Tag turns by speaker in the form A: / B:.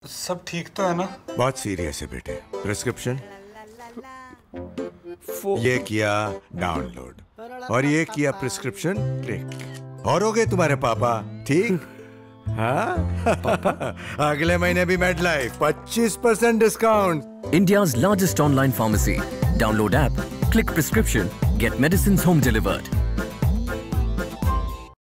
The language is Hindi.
A: सब ठीक तो है ना?
B: बहुत सीरियस है बेटे। प्रिस्क्रिप्शन ये किया डाउनलोड और ये किया प्रिस्क्रिप्शन क्लिक और हो गए तुम्हारे पापा ठीक। हाँ अगले महीने भी MedLife 25% discount.
C: India's largest online pharmacy. Download app, click prescription, get medicines home delivered.